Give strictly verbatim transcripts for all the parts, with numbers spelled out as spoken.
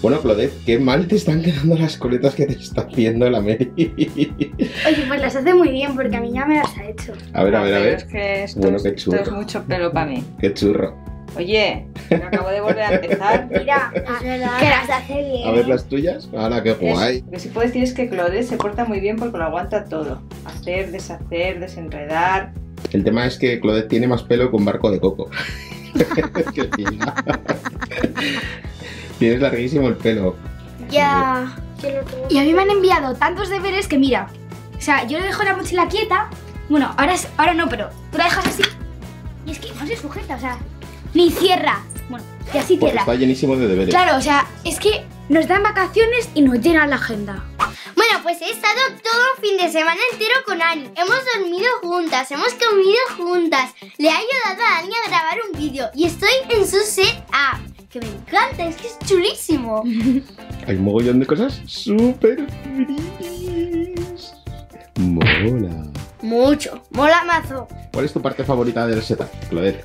Bueno, Claudette, qué mal te están quedando las coletas que te está haciendo la Mary. Oye, pues las hace muy bien porque a mí ya me las ha hecho. A ver, a ver, a ver. Es que esto, Bueno, es, qué esto churro. es mucho pelo para mí. Qué churro. Oye, que acabo de volver a empezar. Mira, que las hace bien. A ver las tuyas. Ahora, qué guay. Es, lo que sí puedes decir es que Claudette se porta muy bien porque lo aguanta todo. Hacer, deshacer, desenredar. El tema es que Claudette tiene más pelo que un barco de coco. Que tía. Tienes larguísimo el pelo. Ya. Y a mí me han enviado tantos deberes que mira. O sea, yo le dejo la mochila quieta. Bueno, ahora, es, ahora no, pero tú la dejas así. Y es que no se sujeta, o sea, ni cierra. Bueno, y así Porque cierra. está llenísimo de deberes. Claro, o sea, es que nos dan vacaciones y nos llenan la agenda. Bueno, pues he estado todo un fin de semana entero con Ani. Hemos dormido juntas, hemos comido juntas. Le he ayudado a Ani a grabar un vídeo y estoy en su set app, que me encanta, es que es chulísimo. Hay un mogollón de cosas súper frikis. Mola. Mucho, mola mazo. ¿Cuál es tu parte favorita del setup, Claudette?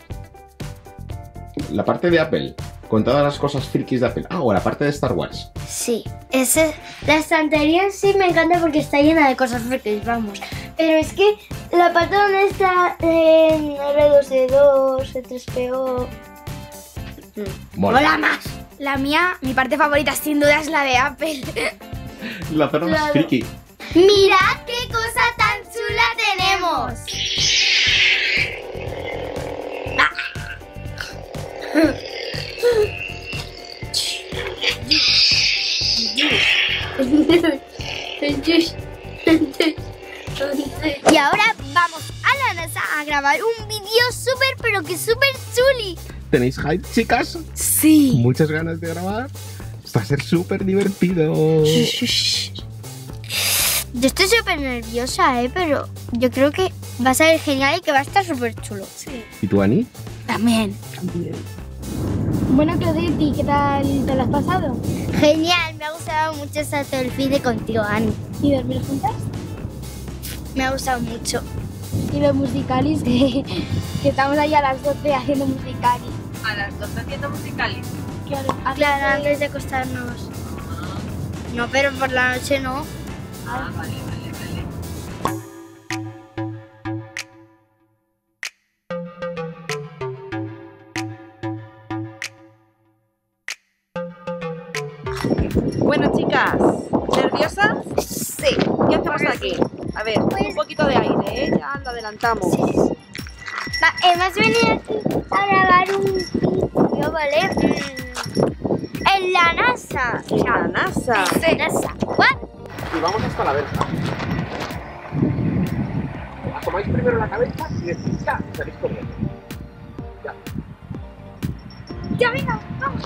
La parte de Apple, con todas las cosas frikis de Apple. Ah, o la parte de Star Wars. Sí, ese, la estantería en sí me encanta porque está llena de cosas frikis, vamos. Pero es que la parte donde está en R dos D dos, C tres P O... Mola. Mola más. La mía, mi parte favorita sin duda es la de Apple. La zona más Claro. friki. ¡Mirad qué cosa tan chula tenemos! Y ahora vamos a la NASA a grabar un vídeo súper, pero que súper chuli. ¿Tenéis hype, chicas? Sí. ¿Muchas ganas de grabar? Va a ser súper divertido. Yo estoy súper nerviosa, ¿eh? Pero yo creo que va a ser genial y que va a estar súper chulo. Sí. ¿Y tú, Ani? También. También. Bueno, Claudette, ¿y qué tal te lo has pasado? Genial, me ha gustado mucho estar todo el fin de contigo, Ani. ¿Y dormir juntas? Me ha gustado mucho. Y los musicalis, que, que estamos ahí a las doce haciendo musicalis. A las doce haciendo musicales. Claro, Claro, antes de acostarnos. No, pero por la noche no. Ah, vale, vale, vale. Bueno, chicas, ¿nerviosas? Sí. ¿Qué hacemos aquí? A ver, un poquito de aire, ¿eh? Ya lo adelantamos. Va, hemos venido aquí a grabar un vídeo, ¿vale? Mm, en la NASA. En la NASA. En la NASA. ¿What? Y vamos hasta la verja. Asomáis primero la cabeza y decís ya, salís corriendo. Ya. Ya, venga, vamos.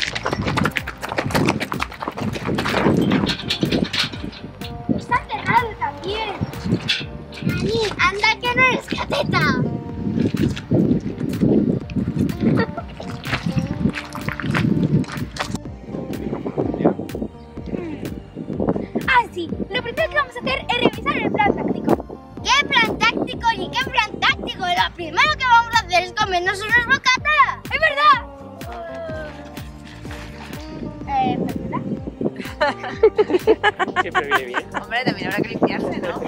Está cerrado también. Ani, anda que no eres gateta. Ah, sí. Lo primero que vamos a hacer es revisar el plan táctico. ¿Qué plan táctico ni qué plan táctico? Lo primero que vamos a hacer es comernos unos bocatas. ¡Es verdad! Eh, ¿verdad? Siempre viene bien. Hombre, también habrá que limpiarse, ¿no?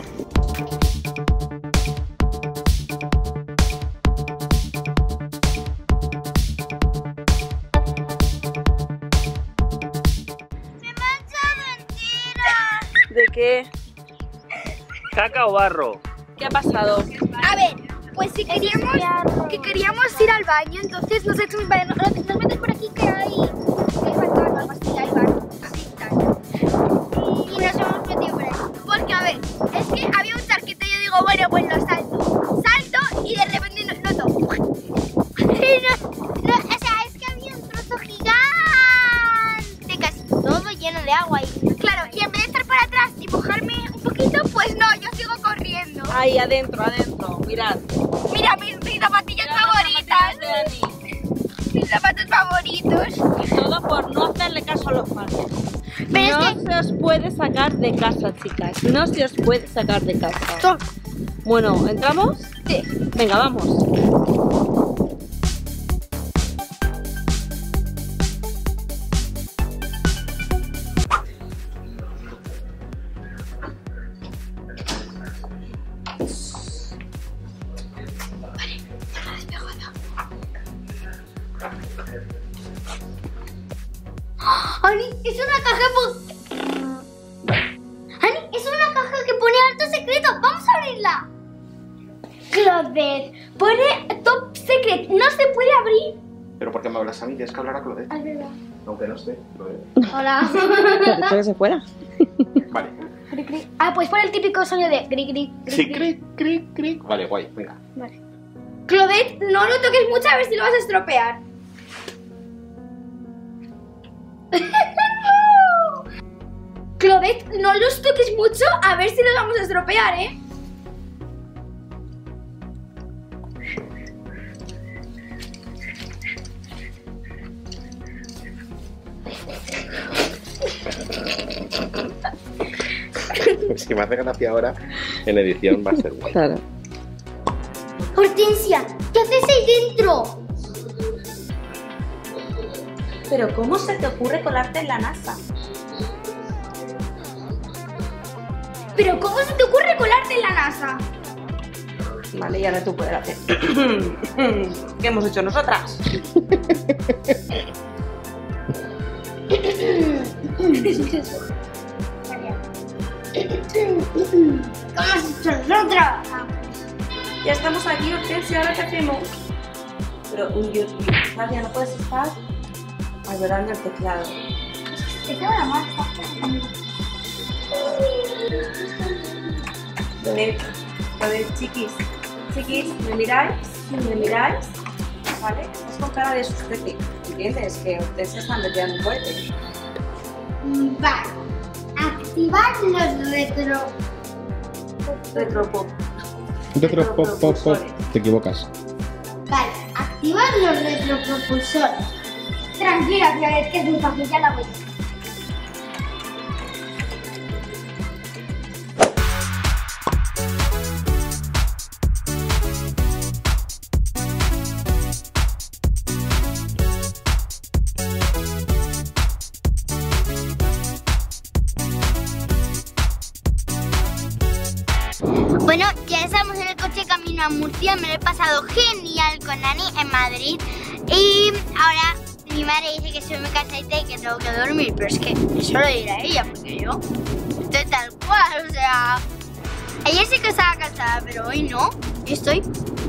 ¡Se me ha echado entera! ¿De qué? ¿Caca o barro? ¿Qué ha pasado? A ver, pues si queríamos, que queríamos ir al baño, entonces nos echamos, vale, nos, nos metes por aquí que hay, que hay ventana o algo así, hay baño, así, tal. Y nos hemos metido por ahí. Porque, a ver, es que había un charquito y yo digo, bueno, pues lo salto. Salto y de repente no, noto. No, no, o sea, es que había un trozo gigante, casi todo lleno de agua. Y Claro, y en vez de estar para atrás y mojarme un poquito, pues no, yo sigo corriendo. Ahí, adentro, adentro. Mirad. Mira mis, mis zapatillas Mirad las favoritas. zapatillas de Dani. Mis zapatos favoritos. Y todo por no hacerle caso a los padres. Pero no es que- se os puede sacar de casa, chicas. No se os puede sacar de casa. Bueno, ¿entramos? Sí. Venga, vamos. Ani, es una caja po... Ani, es una caja que pone alto secreto. Vamos a abrirla. Claudette, pone top secret, no se puede abrir. Pero ¿por qué me hablas a mí? Tienes que hablar a Claudette. Es verdad. Aunque no esté, Claudette. Hola. ¿Te has dicho que se fuera? Vale. Cri, cri. Ah, pues pon el típico sonido de gri, gri, gri, Sí, gri. cric, cric, cric. Vale, guay, venga. Vale. Claudette, no lo toques mucho a ver si lo vas a estropear. Claudette, no los toques mucho a ver si los vamos a estropear, ¿eh? Si me hace gracia ahora, en edición va a ser guay. Claro. Hortensia, ¿qué haces ahí dentro? Pero ¿cómo se te ocurre colarte en la NASA? Pero ¿cómo se te ocurre colarte en la NASA? Vale, y ahora tú puedes hacer. ¿Qué hemos hecho nosotras? ¿Cómo has hecho nosotros? Ya estamos aquí, Hortensia, ¿ahora qué hacemos? Pero, uy, Dios mío, Nadia, no puedes estar alberando el teclado. Te tengo la mano. A ver, a ver, chiquis, chiquis, ¿me miráis? ¿Me miráis? ¿Vale? Es con cara de sustete, ¿entiendes? Que Hortensia está metiendo un cohete. Vale. Activar los retro... Retropop. Retro, pop, pop, pop. Te equivocas. Vale, activar los retropropulsores. Tranquila, Claudette, que es muy fácil, ya la voy. Bueno, ya estamos en el coche camino a Murcia. Me lo he pasado genial con Ani en Madrid. Y ahora mi madre dice que soy muy cansadita y que tengo que dormir. Pero es que eso lo dirá ella, porque yo estoy tal cual. O sea, ayer sí que estaba cansada, pero hoy no. Yo estoy...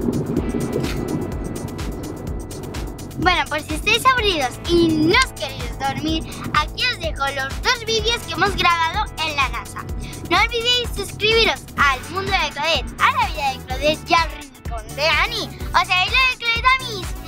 Bueno, pues si estáis aburridos y no os queréis dormir, aquí os dejo los dos vídeos que hemos grabado en la NASA. No olvidéis suscribiros al mundo de Claudette, a la vida de Claudette y al rincón de Ani. O sea, y lo de Claudette a mis